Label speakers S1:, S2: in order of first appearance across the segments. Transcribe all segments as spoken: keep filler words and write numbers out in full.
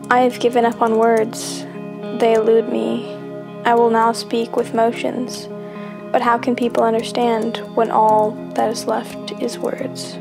S1: I have given up on words. They elude me. I will now speak with motions. But how can people understand when all that is left is words?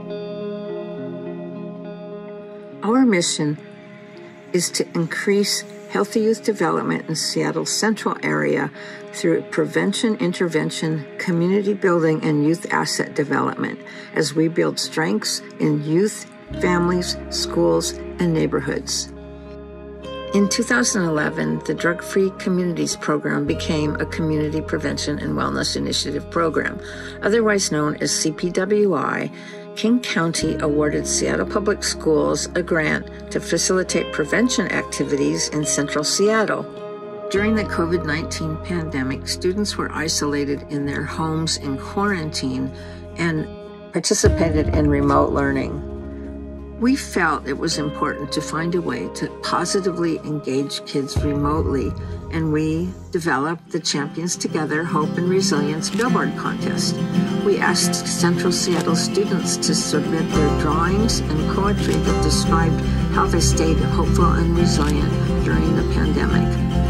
S2: Our mission is to increase healthy youth development in Seattle's central area through prevention, intervention, community building, and youth asset development as we build strengths in youth, families, schools, and neighborhoods. In two thousand eleven, the Drug-Free Communities Program became a Community Prevention and Wellness Initiative program, otherwise known as C P W I. King County awarded Seattle Public Schools a grant to facilitate prevention activities in central Seattle. During the COVID nineteen pandemic, students were isolated in their homes in quarantine and participated in remote learning. We felt it was important to find a way to positively engage kids remotely, and we developed the Champions Together Hope and Resilience Billboard Contest. We asked Central Seattle students to submit their drawings and poetry that described how they stayed hopeful and resilient during the pandemic.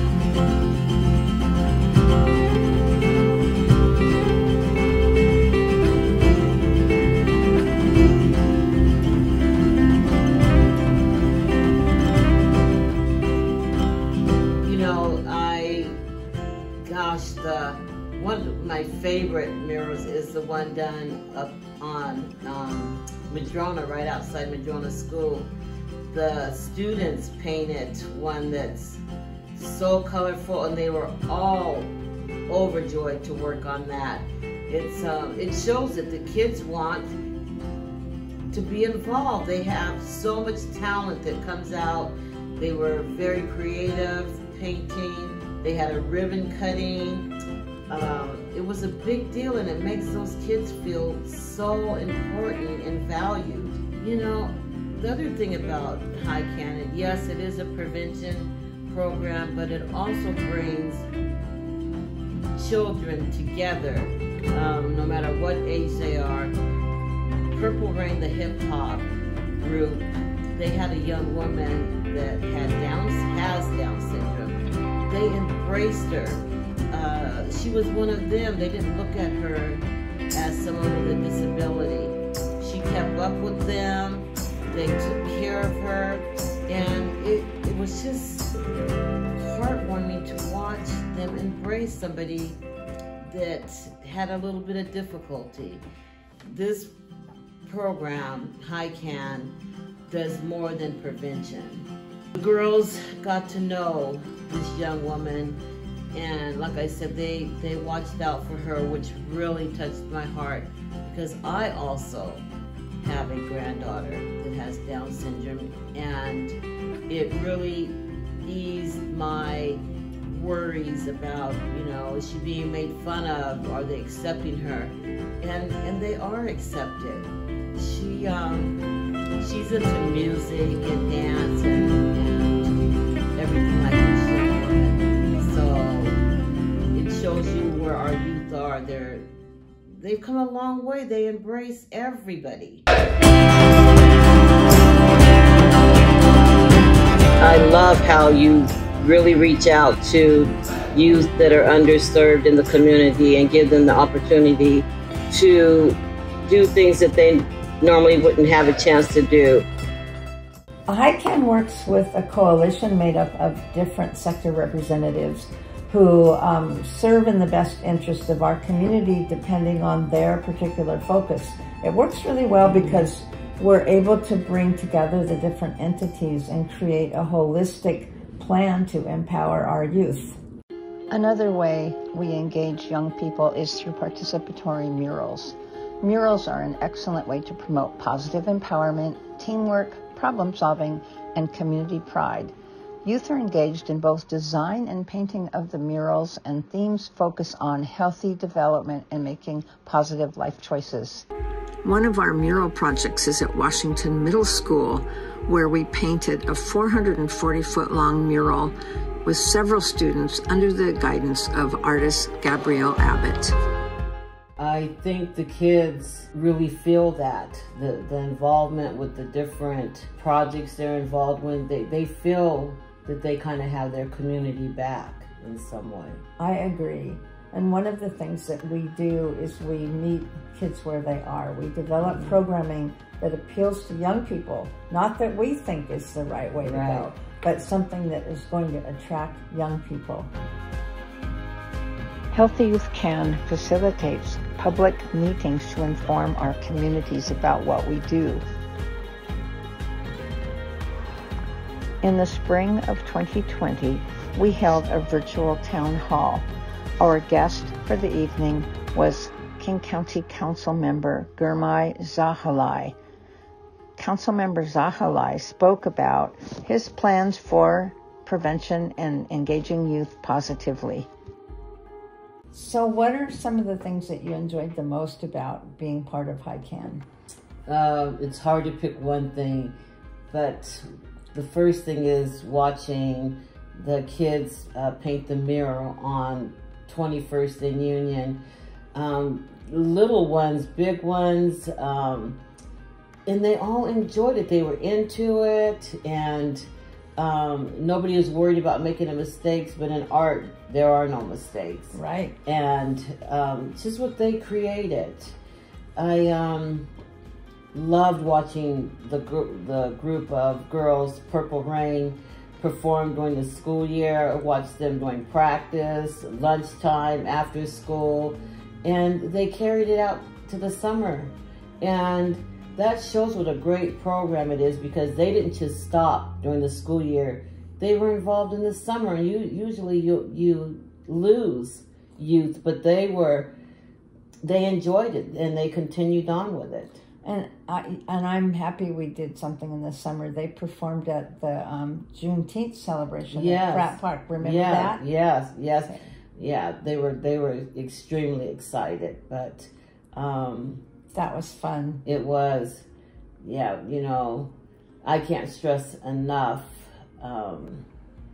S3: The one of my favorite murals is the one done up on um, Madrona, right outside Madrona School. The students painted one that's so colorful, and they were all overjoyed to work on that. It's um, it shows that the kids want to be involved. They have so much talent that comes out. They were very creative painting. They had a ribbon cutting. Um, it was a big deal, and it makes those kids feel so important and valued. You know, the other thing about HYCAN, yes, it is a prevention program, but it also brings children together, um, no matter what age they are. Purple Rain, the hip hop group, they had a young woman that had Down, has Down syndrome. They embraced her. Uh, she was one of them. They didn't look at her as someone with a disability. She kept up with them. They took care of her. And it, it was just heartwarming to watch them embrace somebody that had a little bit of difficulty. This program, HYCAN, does more than prevention. The girls got to know this young woman, and like I said, they, they watched out for her, which really touched my heart, because I also have a granddaughter that has Down syndrome, and it really eased my worries about, you know, is she being made fun of? Are they accepting her? And and they are accepted. She um she's into music and dance and, and everything like that. Shows you where our youth are. They're, they've come a long way. They embrace everybody. I love how you really reach out to youth that are underserved in the community and give them the opportunity to do things that they normally wouldn't have a chance to do.
S4: HYCAN works with a coalition made up of different sector representatives who um, serve in the best interest of our community depending on their particular focus. It works really well because we're able to bring together the different entities and create a holistic plan to empower our youth.
S5: Another way we engage young people is through participatory murals. Murals are an excellent way to promote positive empowerment, teamwork, problem solving, and community pride. Youth are engaged in both design and painting of the murals, and themes focus on healthy development and making positive life choices.
S2: One of our mural projects is at Washington Middle School, where we painted a four hundred forty foot long mural with several students under the guidance of artist Gabrielle Abbott.
S3: I I think the kids really feel that, the, the involvement with the different projects they're involved with. They, they feel that they kind of have their community back in some way.
S4: I agree. And one of the things that we do is we meet kids where they are. We develop mm-hmm. programming that appeals to young people, not that we think is the right way to
S3: right.
S4: go, but something that is going to attract young people.
S5: Healthy Youth Can facilitates public meetings to inform our communities about what we do. In the spring of twenty twenty, we held a virtual town hall. Our guest for the evening was King County Council member Gurmai Zahalai. Councilmember Zahalai spoke about his plans for prevention and engaging youth positively.
S4: So what are some of the things that you enjoyed the most about being part of HYCAN?
S3: Uh, it's hard to pick one thing, but the first thing is watching the kids uh, paint the mural on twenty-first and Union. Um, little ones, big ones, um, and they all enjoyed it. They were into it, and um, nobody was worried about making a mistakes, but in art, there are no mistakes.
S4: Right.
S3: And um, just what they created. I um, loved watching the, gr the group of girls, Purple Rain, perform during the school year. I watched them during practice, lunchtime, after school, and they carried it out to the summer. And that shows what a great program it is, because they didn't just stop during the school year. They were involved in the summer. You usually you you lose youth, but they were they enjoyed it and they continued on with it.
S4: And I and I'm happy we did something in the summer. They performed at the um, Juneteenth celebration
S3: yes.
S4: at Pratt Park. Remember
S3: yeah,
S4: that?
S3: Yes, yes, yeah. They were they were extremely excited, but um,
S4: that was fun.
S3: It was, yeah. You know, I can't stress enough. Um,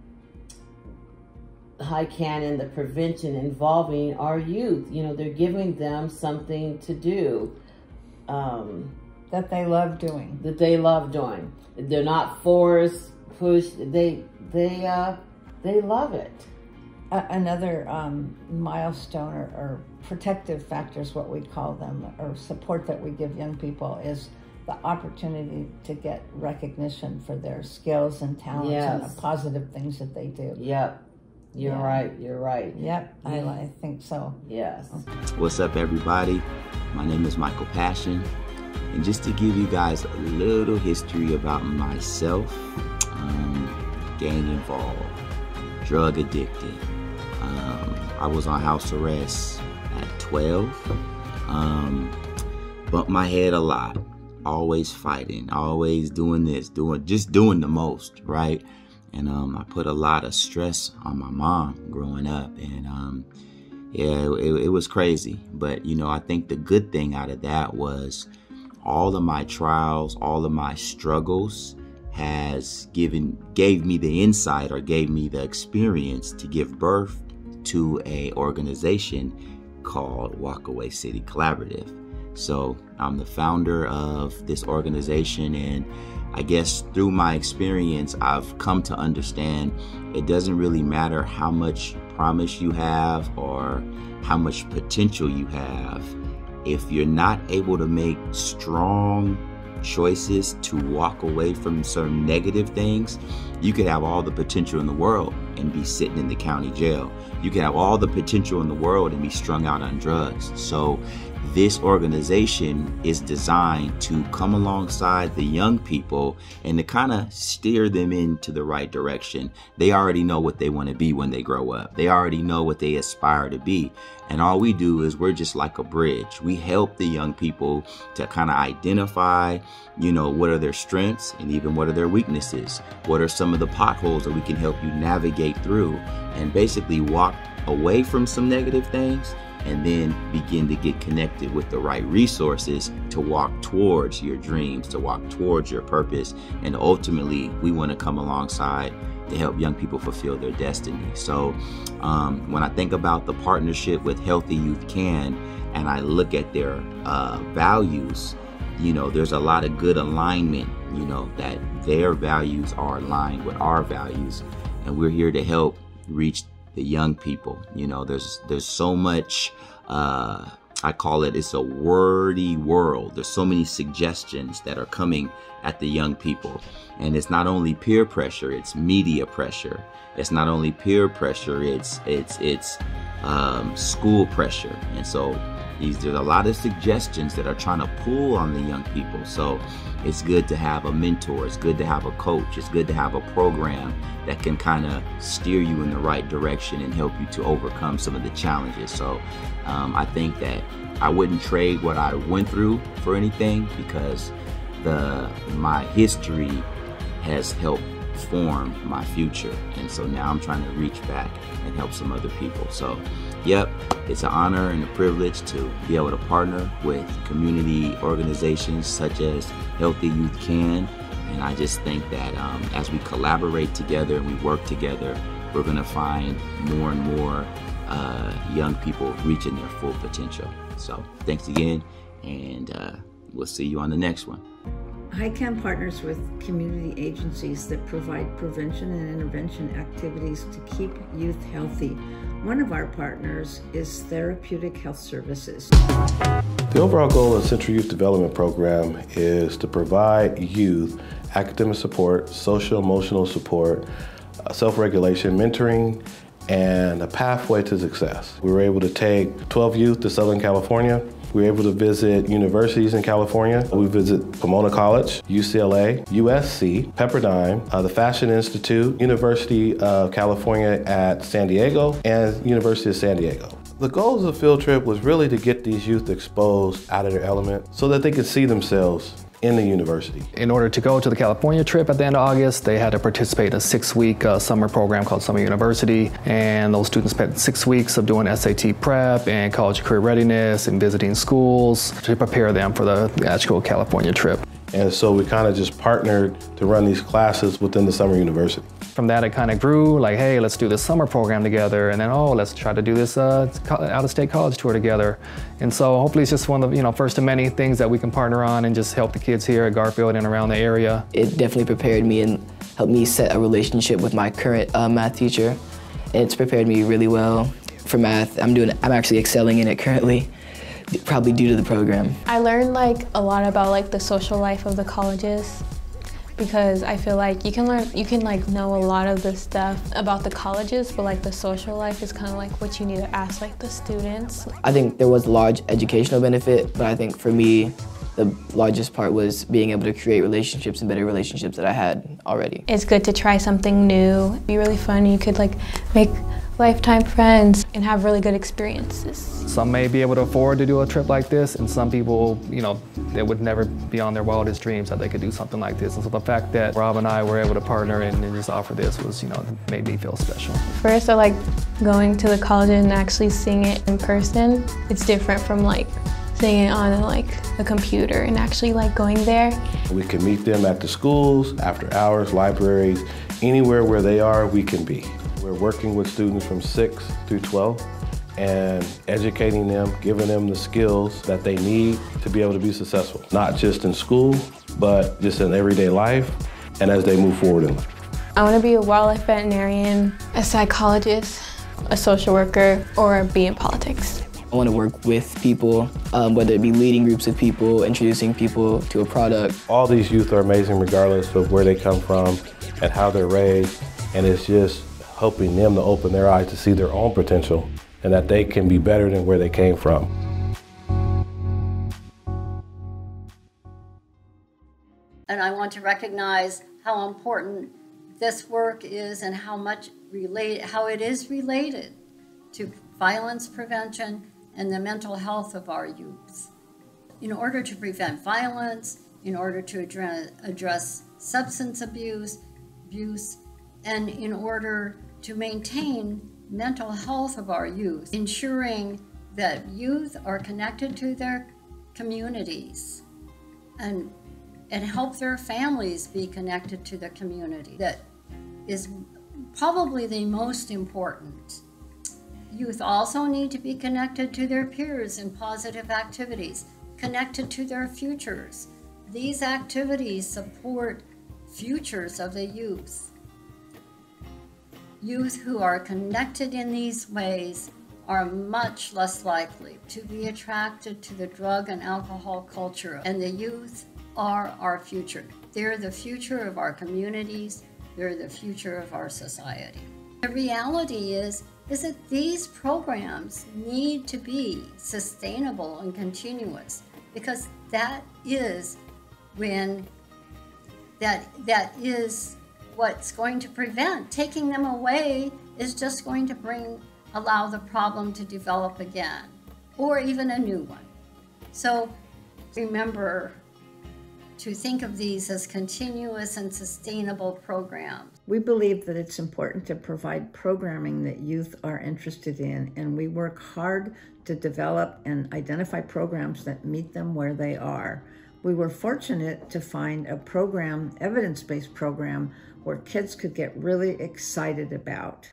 S3: HYCAN and the prevention involving our youth. You know, they're giving them something to do. Um,
S4: that they love doing.
S3: That they love doing. They're not forced, pushed. They they uh, they love it.
S4: Uh, another um, milestone or, or protective factors, what we call them, or support that we give young people, is the opportunity to get recognition for their skills and talents yes. and the positive things that they do.
S3: Yep. You're yeah. right. You're right.
S4: Yep. Yeah. I, I think so.
S3: Yes.
S6: What's up, everybody? My name is Michael Passion. And just to give you guys a little history about myself, um, gang involved, drug addicted. Um, I was on house arrest at twelve. Um, bumped my head a lot. Always fighting. Always doing this. Doing just doing the most, right? And um, I put a lot of stress on my mom growing up. And um, yeah, it, it was crazy. But, you know, I think the good thing out of that was all of my trials, all of my struggles has given, gave me the insight or gave me the experience to give birth to a organization called Walkaway City Collaborative. So I'm the founder of this organization, and I guess through my experience, I've come to understand it doesn't really matter how much promise you have or how much potential you have. If you're not able to make strong choices to walk away from certain negative things, you could have all the potential in the world and be sitting in the county jail. You could have all the potential in the world and be strung out on drugs. So this organization is designed to come alongside the young people and to kind of steer them into the right direction. They already know what they want to be when they grow up. They already know what they aspire to be. And all we do is we're just like a bridge. We help the young people to kind of identify, you know, what are their strengths and even what are their weaknesses? What are some of the potholes that we can help you navigate through and basically walk away from some negative things and then begin to get connected with the right resources to walk towards your dreams, to walk towards your purpose. And ultimately, we want to come alongside to help young people fulfill their destiny. So um, when I think about the partnership with Healthy Youth Can, and I look at their uh, values, you know, there's a lot of good alignment, you know, that their values are aligned with our values, and we're here to help reach the young people. You know, there's there's so much, uh, I call it, it's a wordy world. There's so many suggestions that are coming at the young people. And it's not only peer pressure, it's media pressure. It's not only peer pressure, it's it's it's um, school pressure. And so these, there's a lot of suggestions that are trying to pull on the young people. So it's good to have a mentor, it's good to have a coach, it's good to have a program that can kind of steer you in the right direction and help you to overcome some of the challenges. So um, I think that I wouldn't trade what I went through for anything, because the my history has helped form my future. And so now I'm trying to reach back and help some other people. So yep, it's an honor and a privilege to be able to partner with community organizations such as Healthy Youth Can. And I just think that um, as we collaborate together and we work together, we're gonna find more and more uh, young people reaching their full potential. So thanks again, and uh, we'll see you on the next one.
S4: HYCAN partners with community agencies that provide prevention and intervention activities to keep youth healthy. One of our partners is Therapeutic Health Services.
S7: The overall goal of the Central Youth Development Program is to provide youth academic support, social emotional support, self-regulation, mentoring, and a pathway to success. We were able to take twelve youth to Southern California. We were able to visit universities in California. We visit Pomona College, U C L A, U S C, Pepperdine, uh, the Fashion Institute, University of California at San Diego, and University of San Diego. The goals of the field trip was really to get these youth exposed out of their element so that they could see themselves in the university.
S8: In order to go to the California trip at the end of August, they had to participate in a six-week uh, summer program called Summer University, and those students spent six weeks of doing S A T prep and college career readiness and visiting schools to prepare them for the actual California trip.
S7: And so we kind of just partnered to run these classes within the Summer University.
S8: From that, it kind of grew, like, hey, let's do this summer program together, and then, oh, let's try to do this uh, out-of-state college tour together. And so hopefully it's just one of the, you know, first of many things that we can partner on and just help the kids here at Garfield and around the area.
S9: It definitely prepared me and helped me set a relationship with my current uh, math teacher. It's prepared me really well for math. I'm doing, I'm actually excelling in it currently, probably due to the program.
S1: I learned like a lot about like the social life of the colleges, because I feel like you can learn, you can like know a lot of the stuff about the colleges, but like the social life is kind of like what you need to ask like the students.
S9: I think there was large educational benefit, but I think for me, the largest part was being able to create relationships and better relationships that I had already.
S1: It's good to try something new. It'd be really fun. You could like make lifetime friends and have really good experiences.
S8: Some may be able to afford to do a trip like this, and some people, you know, they would never be on their wildest dreams that they could do something like this. And so the fact that Rob and I were able to partner and, and just offer this was, you know, made me feel special.
S1: First, I like going to the college and actually seeing it in person. It's different from like seeing it on like a computer and actually like going there.
S7: We can meet them at the schools, after hours, libraries, anywhere where they are, we can be. We're working with students from six through twelve and educating them, giving them the skills that they need to be able to be successful, not just in school, but just in everyday life and as they move forward in life.
S1: I want to be a wildlife veterinarian, a psychologist, a social worker, or be in politics.
S9: I want to work with people, um, whether it be leading groups of people, introducing people to a product.
S7: All these youth are amazing regardless of where they come from and how they're raised, and it's just helping them to open their eyes to see their own potential and that they can be better than where they came from.
S10: And I want to recognize how important this work is and how much relate, how it is related to violence prevention and the mental health of our youth. In order to prevent violence, in order to address, address substance abuse, abuse, and in order to maintain mental health of our youth, ensuring that youth are connected to their communities and, and help their families be connected to the community. That is probably the most important. Youth also need to be connected to their peers in positive activities, connected to their futures. These activities support futures of the youth. Youth who are connected in these ways are much less likely to be attracted to the drug and alcohol culture, and the youth are our future. They're the future of our communities. They're the future of our society. The reality is, is that these programs need to be sustainable and continuous, because that is when, that, that is what's going to prevent. Taking them away is just going to bring, allow the problem to develop again, or even a new one. So remember to think of these as continuous and sustainable programs.
S2: We believe that it's important to provide programming that youth are interested in, and we work hard to develop and identify programs that meet them where they are. We were fortunate to find a program, evidence-based program, where kids could get really excited about.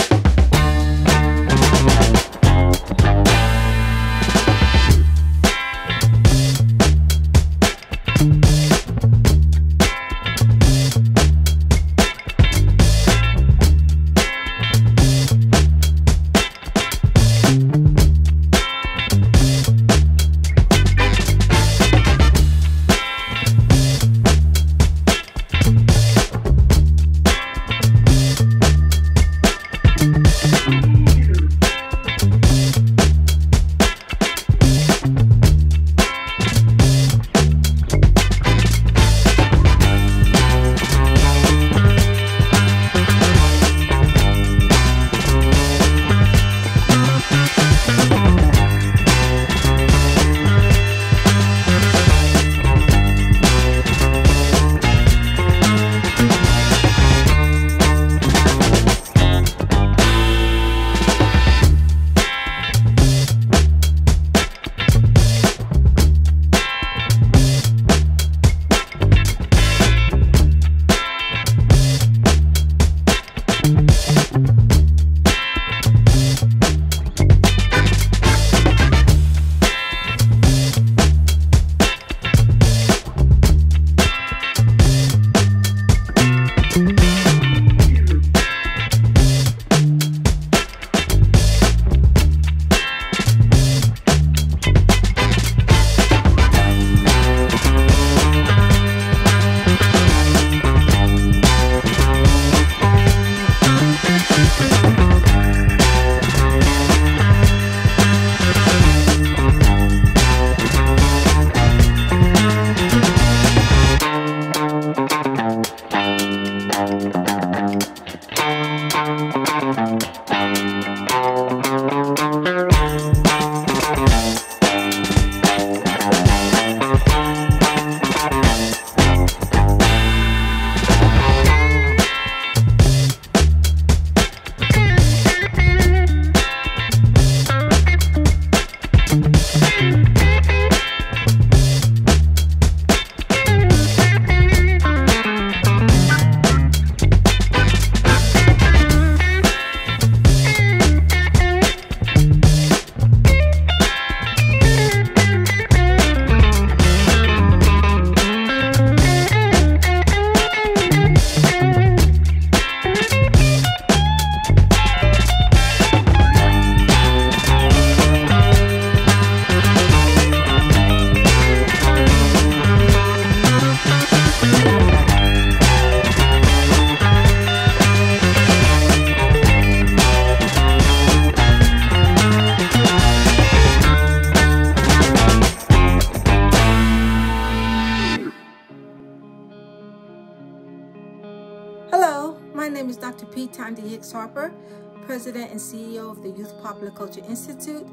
S11: Harper, President and C E O of the Youth Popular Culture Institute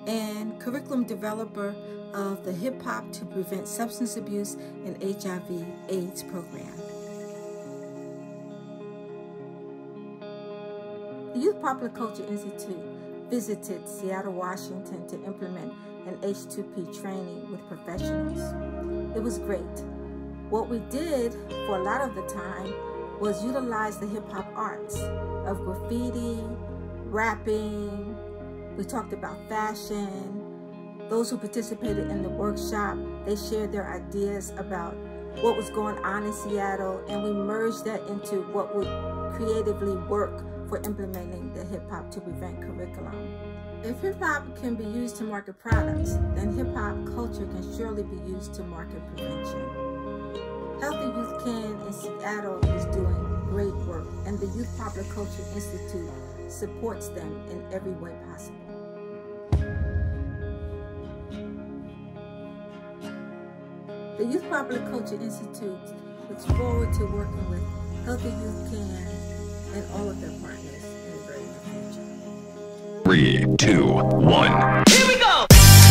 S11: and curriculum developer of the Hip Hop to Prevent Substance Abuse and H I V AIDS program. The Youth Popular Culture Institute visited Seattle, Washington to implement an H two P training with professionals. It was great. What we did for a lot of the time was utilize the hip-hop arts of graffiti, rapping. We talked about fashion. Those who participated in the workshop, they shared their ideas about what was going on in Seattle, and we merged that into what would creatively work for implementing the hip-hop to prevent curriculum. If hip-hop can be used to market products, then hip-hop culture can surely be used to market prevention. Healthy Youth Can in Seattle is doing great work, and the Youth Popular Culture Institute supports them in every way possible. The Youth Popular Culture Institute looks forward to working with Healthy Youth Can and all of their partners in the very near future.
S12: Three, two, one.
S3: Here we go!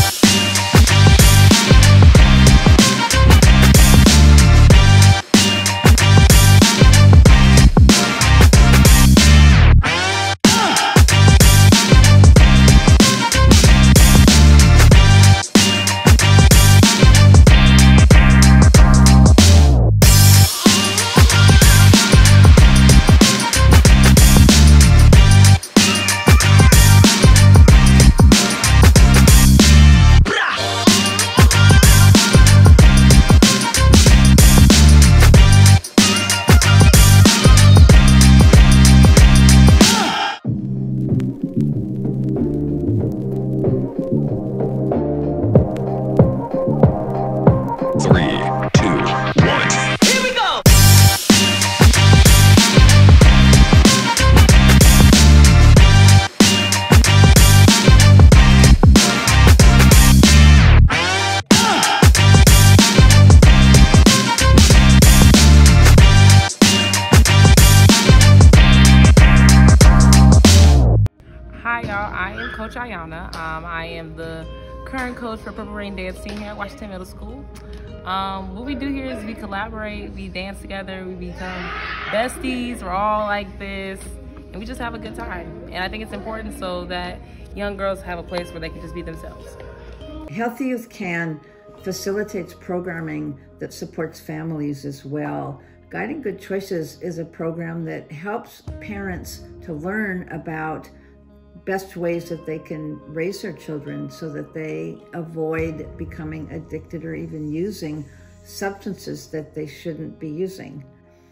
S13: Hi y'all, I am Coach Ayana. Um, I am the current coach for Purple Rain Dance Team here at Washington Middle School. Um, what we do here is we collaborate, we dance together, we become besties, we're all like this, and we just have a good time. And I think it's important so that young girls have a place where they can just be themselves.
S2: Healthy Youth Can facilitates programming that supports families as well. Guiding Good Choices is a program that helps parents to learn about best ways that they can raise their children so that they avoid becoming addicted or even using substances that they shouldn't be using.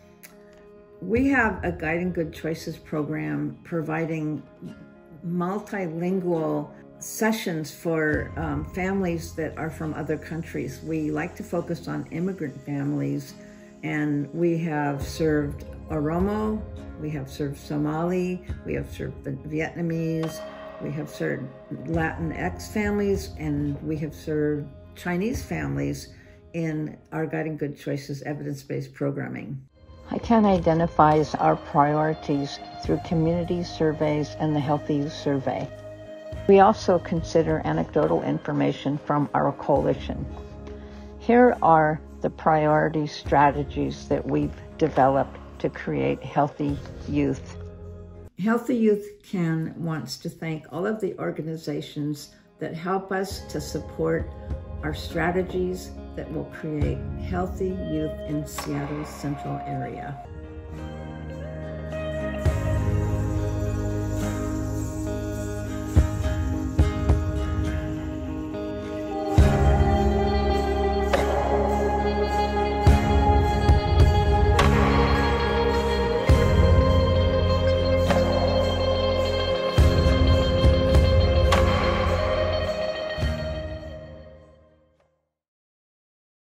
S2: We have a Guiding Good Choices program providing multilingual sessions for um, families that are from other countries. We like to focus on immigrant families, and we have served Oromo, we have served Somali, we have served Vietnamese, we have served Latinx families, and we have served Chinese families in our Guiding Good Choices evidence-based programming.
S5: HYCAN identifies our priorities through community surveys and the Healthy Youth Survey. We also consider anecdotal information from our coalition. Here are the priority strategies that we've developed to create healthy youth.
S2: Healthy Youth Can wants to thank all of the organizations that help us to support our strategies that will create healthy youth in Seattle's central area.